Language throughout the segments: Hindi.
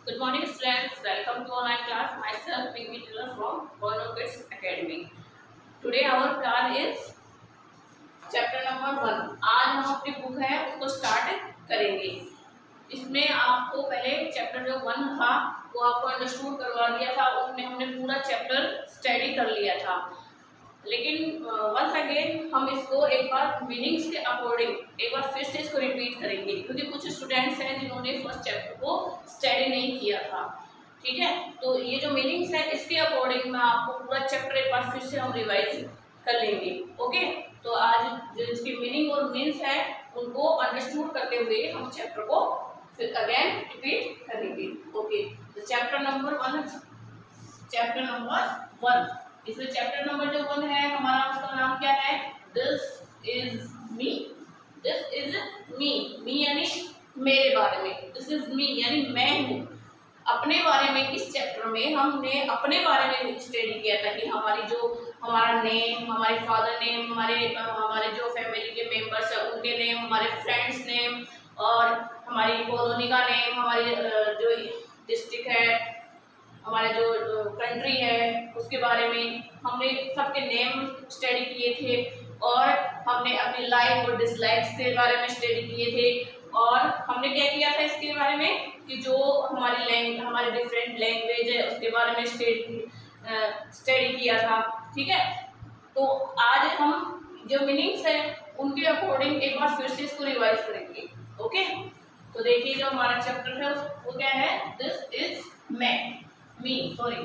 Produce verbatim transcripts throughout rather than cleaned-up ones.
Good morning, students. Welcome to online class. Myself, Pinky Taylor from Bono Kids Academy. Today our plan is chapter number one. आज हम अपनी बुक है उसको स्टार्ट करेंगे। इसमें आपको पहले चैप्टर जो वन था वो आपको अंडरस्टूड करवा दिया था, उसमें हमने पूरा चैप्टर स्टडी कर लिया था। लेकिन वंस अगेन हम इसको एक बार मीनिंग्स के अकॉर्डिंग एक बार फिर से इसको रिपीट करेंगे, क्योंकि कुछ स्टूडेंट्स हैं जिन्होंने फर्स्ट चैप्टर को स्टडी नहीं किया था। ठीक है, तो ये जो मीनिंग्स है इसके अकॉर्डिंग मैं आपको पूरा चैप्टर एक बार फिर से हम रिवाइज कर लेंगे। ओके, तो आज जो इसकी मीनिंग और मीन्स है उनको अंडरस्टूड करते हुए हम चैप्टर को फिर अगेन रिपीट करेंगे। ओके, तो chapter number one chapter number one इसमें चैप्टर नंबर जो वन है हमारा, उसका नाम क्या है? This is me. This is me. Me यानी मेरे बारे में। दिस इज मी यानी मैं हूँ। अपने बारे में इस चैप्टर में हमने अपने बारे में स्टडी किया था कि हमारी जो हमारा नेम, हमारे फादर नेम, हमारे हमारे जो फैमिली के मेंबर्स हैं उनके नेम, हमारे फ्रेंड्स नेम और हमारी कॉलोनी का नेम, हमारी जो डिस्ट्रिक्ट है, हमारे जो कंट्री है उसके बारे में हमने सबके नेम स्टडी किए थे। और हमने अपनी लाइक और डिसलाइक्स के बारे में स्टडी किए थे। और हमने क्या किया था इसके बारे में कि जो हमारी लैंग्वेज हमारे डिफरेंट लैंग्वेज है उसके बारे में स्टडी स्टडी किया था। ठीक है, तो आज हम जो मीनिंग्स है उनके अकॉर्डिंग एक बार फिर से इसको रिवाइज करेंगे। ओके, तो देखिए जो हमारा चैप्टर है वो क्या है? दिस इज मैं मी सॉरी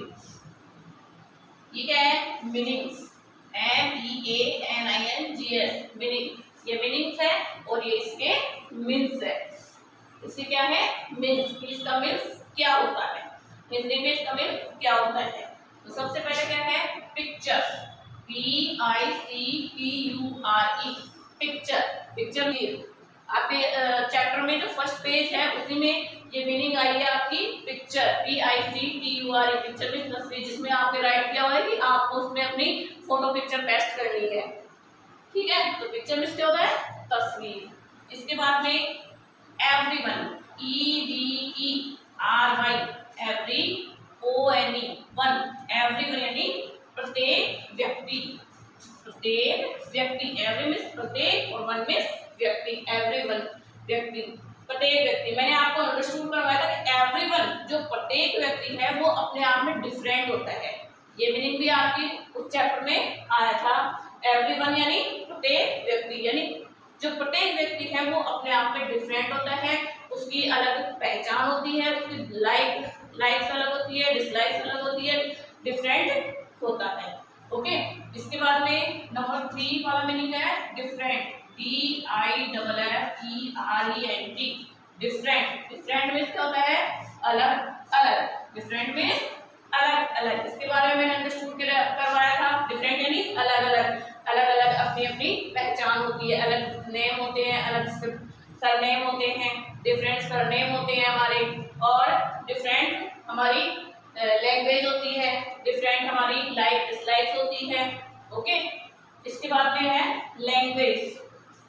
ये क्या है? Meanings. M E A N I N G S meaning. ये मीनिंग्स है और ये इसके मीन्स है। इसके क्या है? मीन्स। इसका मीन्स क्या होता है? हिंदी में इसका मीन्स क्या होता है? तो सबसे पहले क्या है? Picture. P I C P U R E picture. Picture आपके चैप्टर में जो फर्स्ट पेज है उसी में ये मीनिंग आई है आपकी picture. P I C T U R E picture में तस्वीर, जिसमें आपके राइट किया हुआ है कि आपको उसमें अपनी फोटो पिक्चर पेस्ट करनी है। ठीक है, तो पिक्चर में क्या होता है? तस्वीर। इसके बाद में everyone. E V E R Y every O N E one everyone यानी प्रत्येक व्यक्ति। प्रत्येक व्यक्ति। एवरी मीन्स प्रत्येक और वन मीन्स व्यक्ति। एवरीवन व्यक्ति, प्रत्येक व्यक्ति। मैंने आपको अंडरस्टूड करवाया था कि एवरीवन जो प्रत्येक व्यक्ति है वो अपने आप में डिफरेंट होता है। ये मीनिंग भी आपकी उस चैप्टर में आया था। एवरीवन यानी प्रत्येक व्यक्ति, यानी जो प्रत्येक व्यक्ति है वो अपने आप में डिफरेंट होता है। उसकी अलग पहचान होती है, उसकी लाइक लाइक्स अलग होती है, डिसलाइक्स अलग होती है, डिफरेंट होता है। ओके, इसके बाद में नंबर थ्री वाला मीनिंग है different. D I double F E R E N T different. Different means क्या होता है? अलग अलग। डिफरेंट मीन्स अलग अलग। इसके बारे में मैंने अंडरस्टूड करवाया था। डिफरेंट यानी अलग अलग। अलग अलग अपनी अपनी पहचान होती है। अलग नेम होते हैं, अलग सरनेम होते हैं, डिफरेंट सरनेम होते हैं हमारे। और डिफरेंट हमारी लैंग्वेज होती है, डिफरेंट हमारी लाइक डिसलाइक्स होती है। ओके, इसके बाद में है language.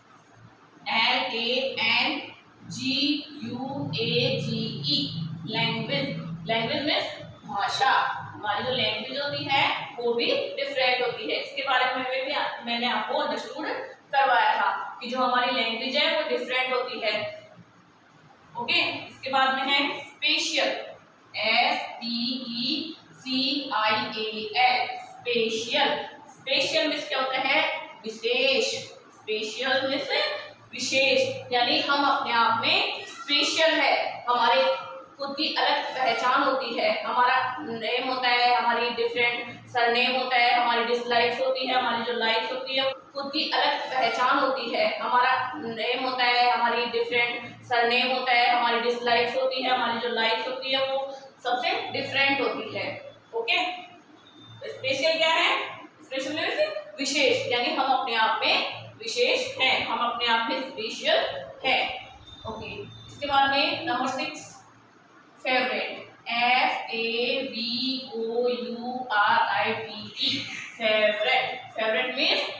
L A N G U A G E language. Language में भाषा। हमारी जो लैंग्वेज होती है वो भी डिफरेंट होती है। इसके बारे में भी मैंने आपको अंडरस्टूड करवाया था कि जो हमारी लैंग्वेज है वो डिफरेंट होती है। ओके, इसके बाद में है special. S P E C I A L special. Special means क्या होता है? विशेष। स्पेशल मीन्स विशेष, यानी हम अपने आप में स्पेशल है। हमारे खुद की अलग पहचान होती है। हमारा नेम होता है, हमारी डिफरेंट सरनेम होता है, हमारी डिसलाइक्स होती है, हमारी जो लाइक्स होती है खुद की अलग पहचान होती है। हमारा नेम होता है, हमारी डिफरेंट सरनेम होता है, हमारी डिसलाइक्स होती है, हमारी जो लाइक्स होती है वो सबसे डिफरेंट होती है। ओके, स्पेशल क्या है? स्पेशल मीन्स विशेष, यानी हम अपने आप में विशेष हैं, हम अपने आप में स्पेशल हैं। ओके, इसके बाद में number six favourite. F A V O U R I T E favourite. Favourite means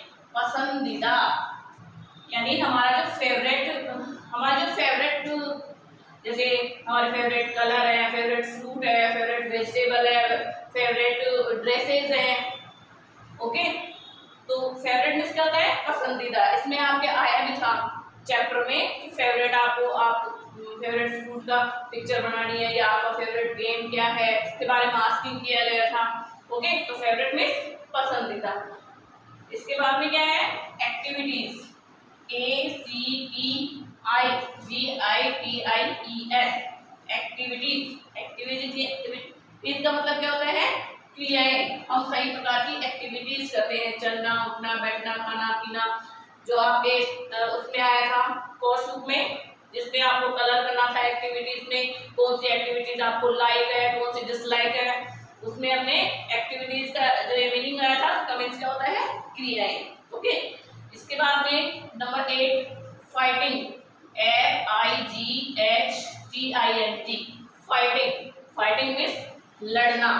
पसंदीदा, यानी हमारा जो फेवरेट हमारा जो फेवरेट जैसे हमारे फेवरेट कलर है, फेवरेट फ्रूट है, फेवरेट वेजिटेबल है, फेवरेट ड्रेसेस है। ओके, तो फेवरेट मीन्स क्या होता है? पसंदीदा। इसमें आपके आया भी था चैप्टर में कि फेवरेट आपको आप फेवरेट फ्रूट का पिक्चर बनानी है या आपका फेवरेट गेम क्या है, इसके बारे में आस्किंग किया गया था। ओके, तो फेवरेट मीन्स पसंदीदा। इसके बाद में क्या है? Activities, A C T I G I T I E S, activities. Activities का मतलब क्या होता है? क्रियाएं। हम कई प्रकार की एक्टिविटीज करते हैं, चलना, उठना, बैठना, खाना पीना। जो आपके उसमें आया था कोर्स बुक में, जिसमें आपको कलर करना था एक्टिविटीज में, कौन सी एक्टिविटीज आपको लाइक है, कौन सी डिसलाइक है, उसमें हमने एक्टिविटीज का जो मीनिंग आया था उसका मीनिंग क्या होता है? क्रियाएं। ओके, इसके बाद में number eight, fighting, F I G H T I N T, fighting. Fighting means लड़ना,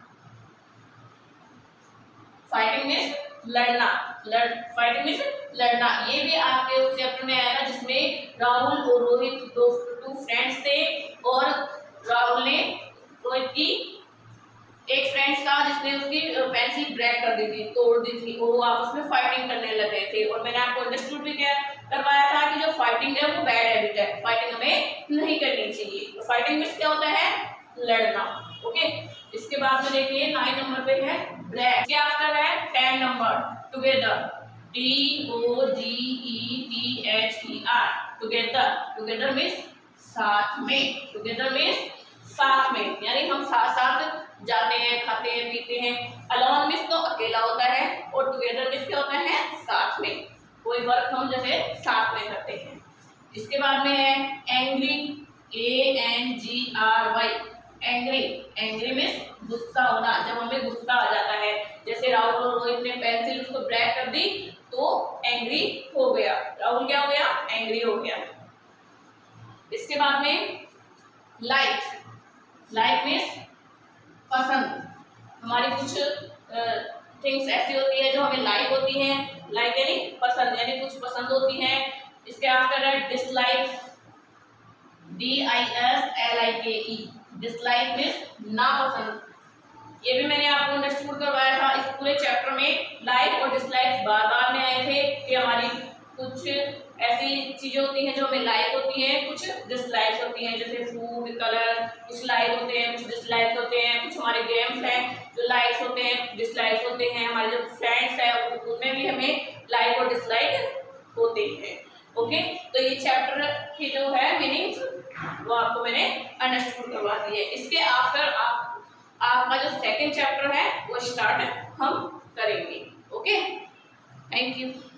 फाइटिंग मीन्स लड़ना, लड़ फाइटिंग मीन्स लड़ना। ये भी आपके उस चैप्टर में आया था जिसमें राहुल और रोहित दो टू फ्रेंड्स थे, और राहुल ने रोहित की एक फ्रेंड्स था जिसने उसकी पेंसिल ब्रेक कर दी थी, तोड़ दी थी, और वो आपस में फाइटिंग करने लगे थे। और मैंने आपको अंडरस्टूड भी क्या करवाया था कि जो फाइटिंग है वो बैड हैबिट है, फाइटिंग हमें नहीं करनी चाहिए। तो फाइटिंग मीन्स क्या होता है? लड़ना। ओके, इसके बाद में देखिए नाइन नंबर पे है ब्रेक। इसके आफ्टर है ten number, together, T O G E T H E R, together. Together means साथ में, टुगेदर मीन्स साथ में, यानी हम साथ साथ जाते हैं, खाते हैं, पीते हैं। अलोन मीन्स तो अकेला होता है, और टुगेदर मीन्स क्या होता है? साथ में, कोई वर्क हम जैसे साथ में करते हैं। इसके बाद में है angry, A N G R Y, angry. Angry means गुस्सा होना, जब हमें गुस्सा आ जाता है। जैसे राहुल और रोहित ने पेंसिल उसको ब्रेक कर दी तो एंग्री हो गया, राहुल क्या हो गया? एंग्री हो गया। इसके बाद में लाइक, लाइक मीन्स पसंद। हमारी कुछ थिंग्स ऐसी होती है जो हमें लाइक होती हैं, लाइक यानी पसंद, यानी कुछ पसंद होती है। इसके आफ्टर है dislike, D I S L I K E, dislike means नापसंद। ये भी मैंने आपको अंडरस्टूड करवाया था इस पूरे चैप्टर में। लाइक और डिसलाइक बार बार में आए थे कि हमारी कुछ ऐसी चीजें होती हैं जो हमें लाइक होती हैं, कुछ डिसलाइक होती हैं, जैसे फूड, कलर, कुछ लाइक होते हैं, कुछ डिसलाइक होते हैं। कुछ हमारे गेम्स हैं जो लाइक्स होते हैं, डिसलाइक्स होते हैं। हमारे जो फ्रेंड्स हैं उनमें भी हमें लाइक और डिसलाइक होते हैं। ओके, तो ये चैप्टर की जो है मीनिंग्स वो आपको मैंने अंडरस्टूड करवा दी है। इसके आफ्टर आप आपका जो सेकंड चैप्टर है वो स्टार्ट हम करेंगे। Okay, thank you.